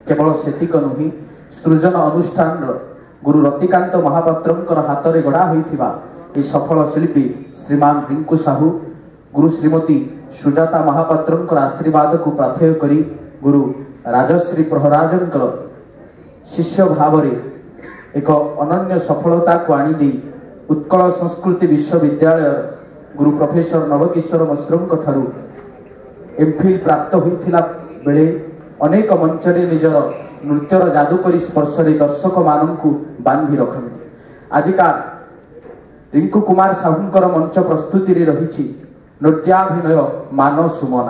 केवल सेतिक नुही सृजन अनुष्ठान गुरु रतिकांत महापात्रंकर हाथ में गढ़ा होइथिबा ए सफल शिल्पी श्रीमान रिंकू साहू गुरु श्रीमती सुजाता महापात्रंकर आशीर्वाद को प्रार्थय करी गुरु राजश्री प्रहराजंकर शिष्य भाव एक अनन्य सफलता को आनी उत्कल संस्कृति विश्वविद्यालय गुरु प्रोफेसर नव किशोर मिश्र एमफिल प्राप्त होइथिला बेले अनेक मंचरे निजर नृत्यर जादुकरी स्पर्श दर्शक मानू बांधि रखती। आजिका रिंकू कुमार साहूंकर मंच प्रस्तुति रही नृत्याभिनय मानसुमना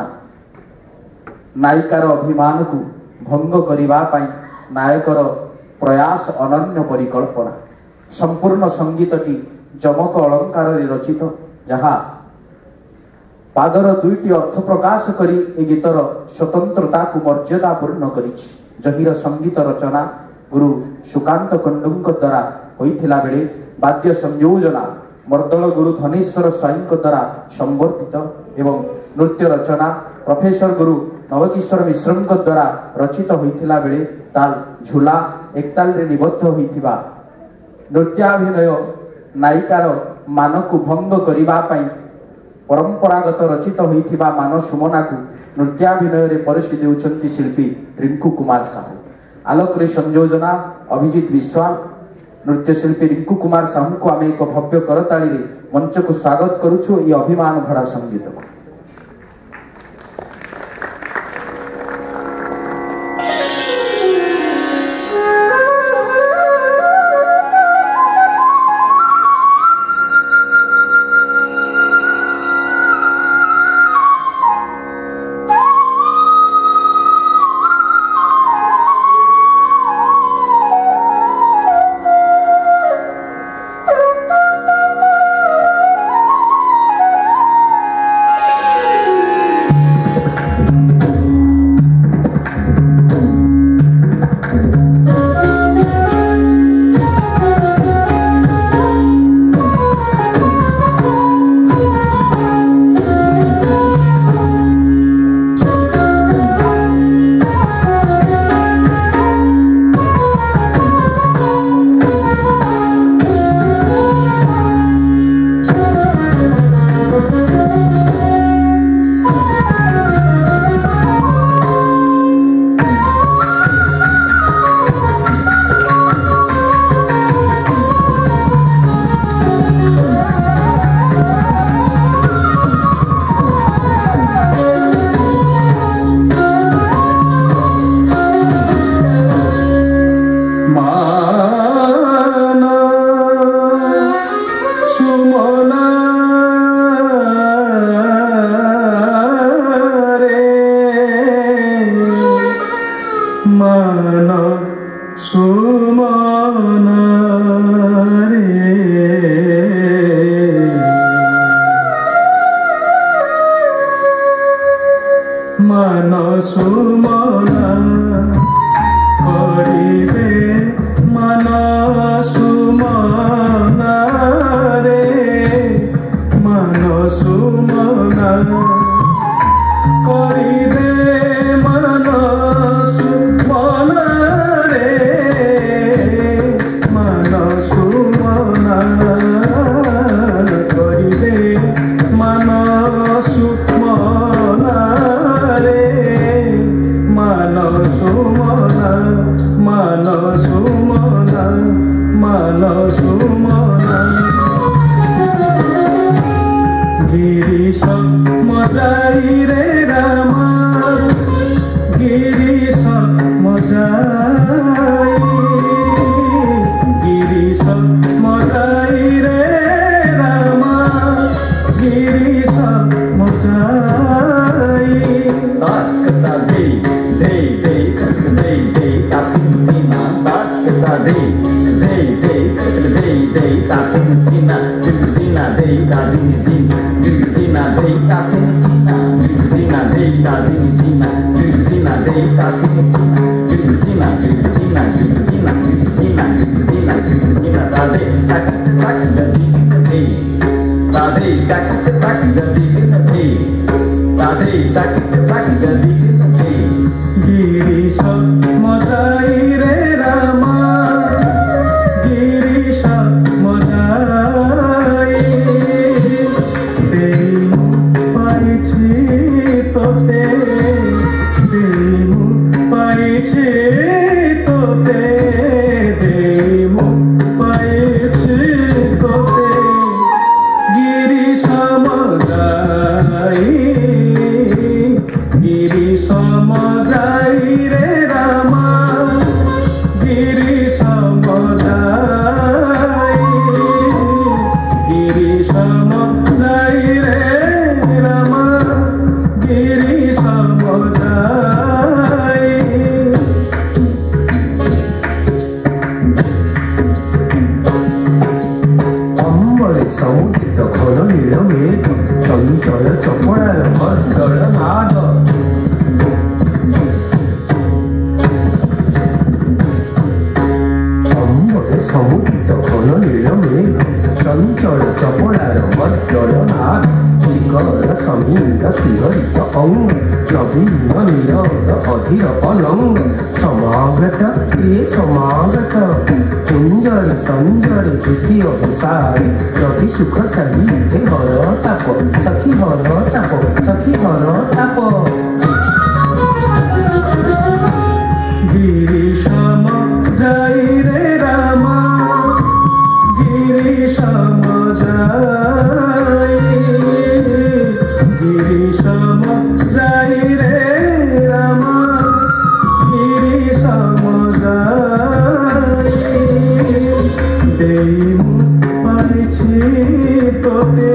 नायिकार अभिमान को भंग करने नायकर प्रयास अनन्य परिकल्पना संपूर्ण संगीतटी जमक अलंकार रचित जहाँ पादर दुईटी अर्थ प्रकाश करी ए गीतर स्वतंत्रता को मर्यादापूर्ण करिछि। जहिर संगीत रचना गुरु सुकांत कंडुंक द्वारा होइथिला बेले वाद्य संयोजना मर्दल गुरु धनेश्वर स्वाईं द्वारा संवर्धित एवं नृत्य रचना प्रोफेसर गुरु नवकिशोर मिश्र द्वारा रचित होइथिला बेले ताल झूला एकताल रे निबद्ध होइथिबा नृत्याभिनय नायिकार मान को भंग करिबा पई परंपरागत रचित होइथिबा मानसुमना को नृत्याभिनय रे परिषि देउछंती शिल्पी रिंकू कुमार साहू। आलोक रे संयोजना अभिजीत विश्वाल नृत्य शिल्पी रिंकू कुमार साहू को आमे एक भव्य करताली रे मंच को स्वागत करूछु। ये अभिमान भरा संगीत को गिरी सब मजा सुख सही हर ताप सखी हर ताप सखी हर ताप गिरीशम जाई रे रामा गिरीशम जाई गिरीशम जाई रे रामा गिरीशम जाई देई तोते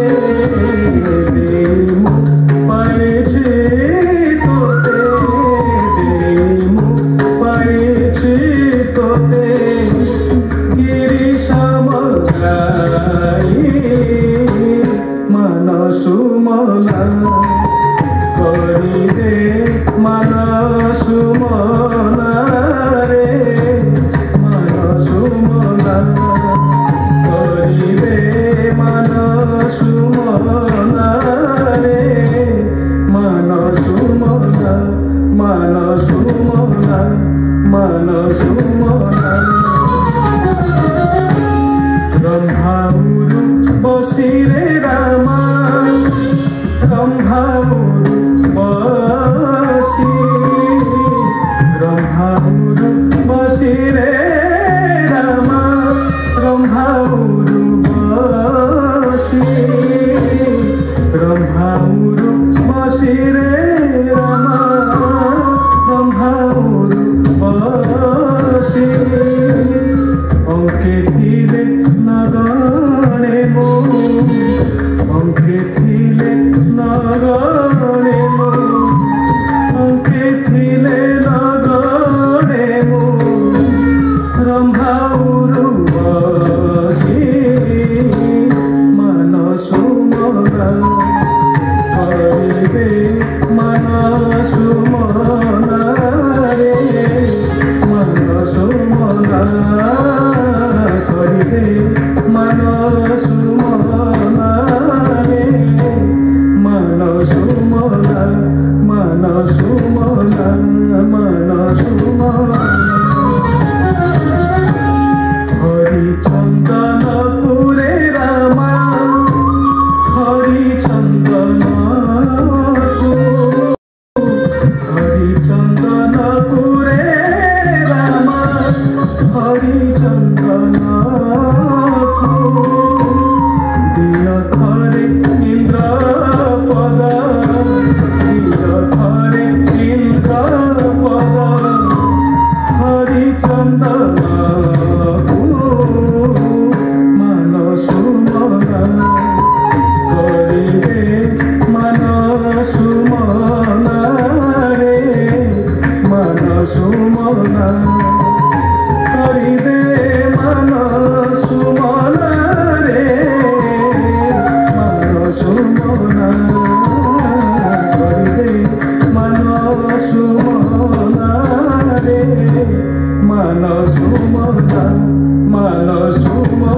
देमु पाइछि तोते देमु पाइछि तोते गिरीशम गाई मनसुमना करिदे मनसुमना रे मनसुमना करिदे मनसुमना रे मनसुमना मनसुमना मनसुमना ब्रह्माउरु बसी रे रामा ब्रह्माउरु बसी ब्रह्माउरु बसी रे रामा ब्रह्माउरु ब्रह्माउरु बसी रे रामा ब्रह्माउरु बसी अंके थिले नगणे मो अंके थिले नगणे मो अंके थिले नगणे मो ब्रह्माउरु बसी मनसुमना करिदे मनसुमना रे मनसुमना करिदे मनसुमना रे मनसुमना मनसुमना मनसुमना हरिचंदन पुरे रामा हरिचंदन हरिचंदन पुरे रामा हरिचंदन दिय थरे इंद्र पद दिय थरे इंद्र पद हरिचंदन मनसुमना करिदे मनसुमना रे मनसुमना करिदे मनसुमना रे मनसुमना करिदे मनसुमना रे मनसुमना मनसुमना